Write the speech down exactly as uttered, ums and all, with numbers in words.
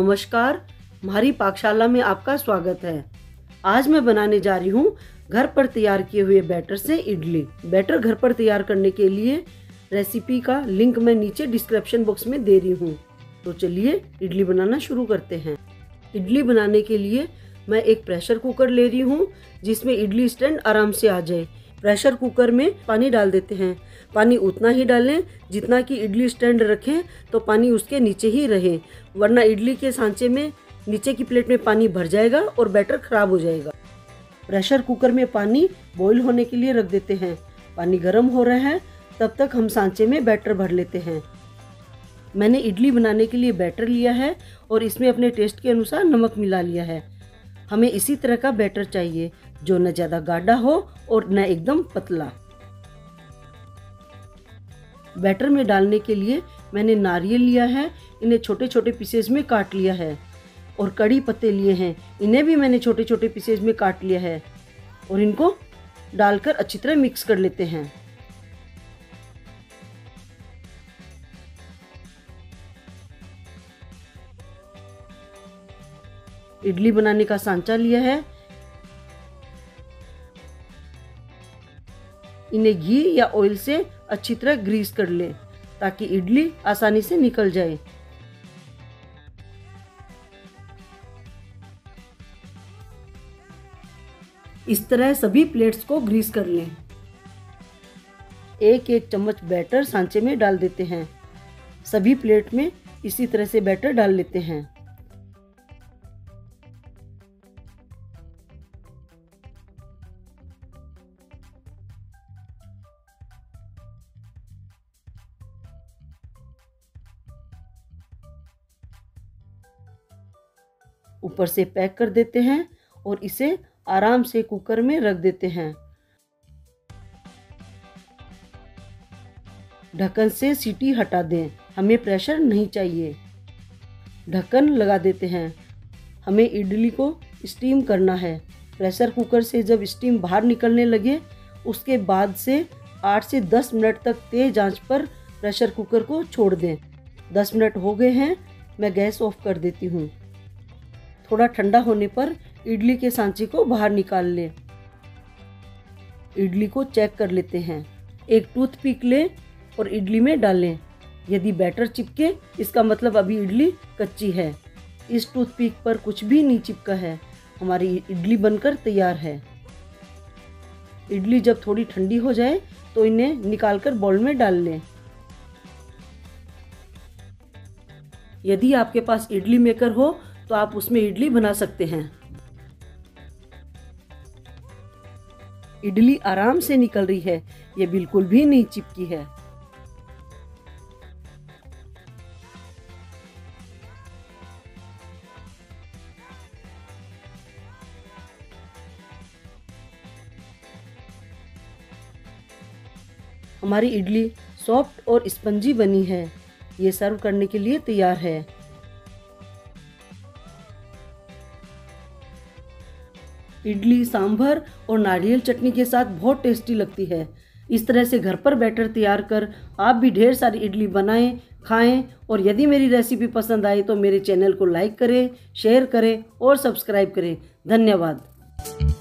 नमस्कार, हमारी पाकशाला में आपका स्वागत है। आज मैं बनाने जा रही हूँ घर पर तैयार किए हुए बैटर से इडली। बैटर घर पर तैयार करने के लिए रेसिपी का लिंक मैं नीचे डिस्क्रिप्शन बॉक्स में दे रही हूँ। तो चलिए इडली बनाना शुरू करते हैं। इडली बनाने के लिए मैं एक प्रेशर कुकर ले रही हूँ जिसमें इडली स्टैंड आराम से आ जाए। प्रेशर कुकर में पानी डाल देते हैं। पानी उतना ही डालें जितना कि इडली स्टैंड रखें तो पानी उसके नीचे ही रहे, वरना इडली के सांचे में नीचे की प्लेट में पानी भर जाएगा और बैटर खराब हो जाएगा। प्रेशर कुकर में पानी बॉईल होने के लिए रख देते हैं। पानी गर्म हो रहा है, तब तक हम सांचे में बैटर भर लेते हैं। मैंने इडली बनाने के लिए बैटर लिया है और इसमें अपने टेस्ट के अनुसार नमक मिला लिया है। हमें इसी तरह का बैटर चाहिए जो न ज़्यादा गाढ़ा हो और न एकदम पतला। बैटर में डालने के लिए मैंने नारियल लिया है, इन्हें छोटे छोटे पीसेज में काट लिया है। और कड़ी पत्ते लिए हैं, इन्हें भी मैंने छोटे छोटे पीसेज में काट लिया है और इनको डालकर अच्छी तरह मिक्स कर लेते हैं। इडली बनाने का सांचा लिया है, इन्हें घी या ऑयल से अच्छी तरह ग्रीस कर लें ताकि इडली आसानी से निकल जाए। इस तरह सभी प्लेट्स को ग्रीस कर लें। एक एक चम्मच बैटर सांचे में डाल देते हैं। सभी प्लेट में इसी तरह से बैटर डाल लेते हैं। ऊपर से पैक कर देते हैं और इसे आराम से कुकर में रख देते हैं। ढक्कन से सीटी हटा दें, हमें प्रेशर नहीं चाहिए। ढक्कन लगा देते हैं। हमें इडली को स्टीम करना है। प्रेशर कुकर से जब स्टीम बाहर निकलने लगे उसके बाद से आठ से दस मिनट तक तेज आंच पर प्रेशर कुकर को छोड़ दें। दस मिनट हो गए हैं, मैं गैस ऑफ कर देती हूँ। थोड़ा ठंडा होने पर इडली के सांचे को बाहर निकाल लें। इडली को चेक कर लेते हैं। एक टूथपिक लें और इडली में डालें। यदि बैटर चिपके इसका मतलब अभी इडली कच्ची है। इस टूथपिक पर कुछ भी नहीं चिपका है, हमारी इडली बनकर तैयार है। इडली जब थोड़ी ठंडी हो जाए तो इन्हें निकालकर बाउल में डाल लें। यदि आपके पास इडली मेकर हो तो आप उसमें इडली बना सकते हैं। इडली आराम से निकल रही है, ये बिल्कुल भी नहीं चिपकी है। हमारी इडली सॉफ्ट और स्पंजी बनी है। ये सर्व करने के लिए तैयार है। इडली सांभर और नारियल चटनी के साथ बहुत टेस्टी लगती है। इस तरह से घर पर बैटर तैयार कर आप भी ढेर सारी इडली बनाएं, खाएं। और यदि मेरी रेसिपी पसंद आए तो मेरे चैनल को लाइक करें, शेयर करें और सब्सक्राइब करें। धन्यवाद।